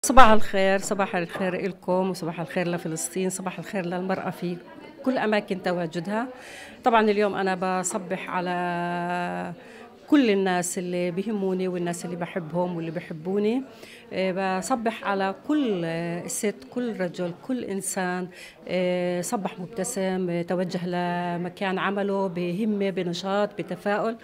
صباح الخير، صباح الخير لكم وصباح الخير لفلسطين، صباح الخير للمرأة في كل أماكن تواجدها. طبعا اليوم أنا بصبح على كل الناس اللي بيهموني والناس اللي بحبهم واللي بحبوني. بصبح على كل ست، كل رجل، كل إنسان صبح مبتسم، توجه لمكان عمله بهمة، بنشاط، بتفاؤل.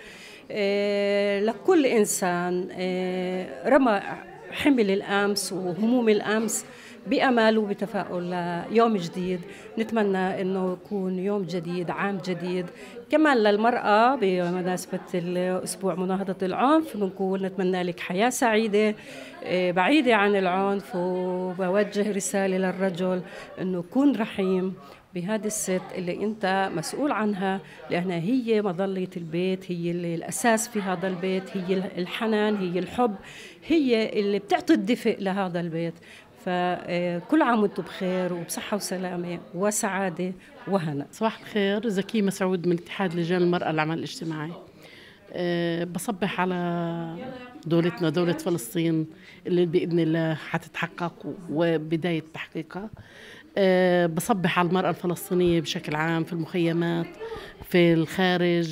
لكل إنسان رمى حمل الأمس وهموم الأمس بأمل وبتفاؤل ليوم جديد. نتمنى أنه يكون يوم جديد، عام جديد. كمان للمرأة بمناسبة الأسبوع مناهضة العنف بنقول نتمنى لك حياة سعيدة بعيدة عن العنف، وبوجه رسالة للرجل أنه يكون رحيم بهذه الست اللي أنت مسؤول عنها، لأنها هي مظلة البيت، هي اللي الأساس في هذا البيت، هي الحنان، هي الحب، هي اللي بتعطي الدفء لهذا البيت. فكل عام وانتم بخير وبصحة وسلامة وسعادة وهنا. صباح الخير، زكي مسعود من اتحاد لجان المرأة للعمل الاجتماعي. بصبح على دولتنا، دولة فلسطين اللي بإذن الله حتتحقق وبداية تحقيقها. بصبح على المرأة الفلسطينية بشكل عام في المخيمات، في الخارج،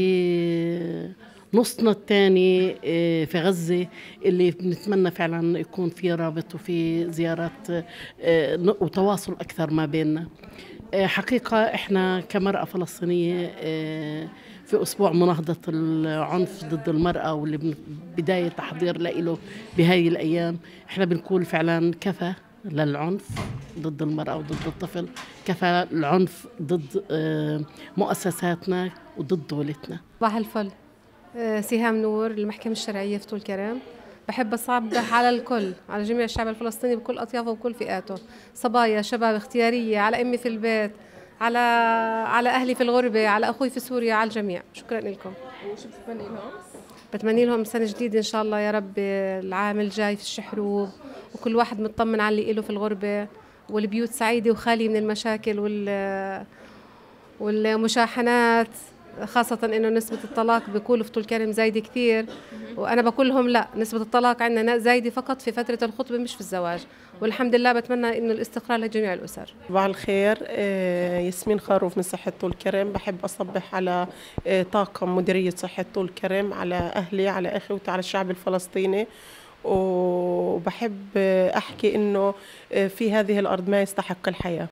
في نصنا الثاني في غزة، اللي بنتمنى فعلا يكون في رابط وفي زيارات وتواصل أكثر ما بيننا. حقيقة إحنا كمرأة فلسطينية في أسبوع مناهضة العنف ضد المرأة، واللي بداية تحضير له بهاي الأيام، إحنا بنقول فعلا كفى للعنف ضد المرأة وضد الطفل، كفى العنف ضد مؤسساتنا وضد دولتنا. صباح الفل، سهام نور، المحكمة الشرعية في طول كرم. بحب أصبح على الكل، على جميع الشعب الفلسطيني بكل أطيافه وكل فئاته، صبايا، شباب، اختيارية، على أمي في البيت، على أهلي في الغربة، على أخوي في سوريا، على الجميع. شكرا لكم. وشو بتتمني لهم؟ بتمني لهم سنة جديدة إن شاء الله يا رب، العام الجاي في الشحروب، وكل واحد مطمن على اللي إله في الغربة، والبيوت سعيدة وخالية من المشاكل والمشاحنات، خاصة إنه نسبة الطلاق بيقولوا في طول كرم زايدة كثير، وأنا بقول لهم لا، نسبة الطلاق عندنا زايدة فقط في فترة الخطبة مش في الزواج، والحمد لله. بتمنى إنه الاستقرار لجميع الأسر. صباح الخير، ياسمين خروف من صحة طول كرم. بحب أصبح على طاقم مديرية صحة طول كرم، على أهلي، على أخوتي، على الشعب الفلسطيني. وبحب أحكي إنه في هذه الأرض ما يستحق الحياة.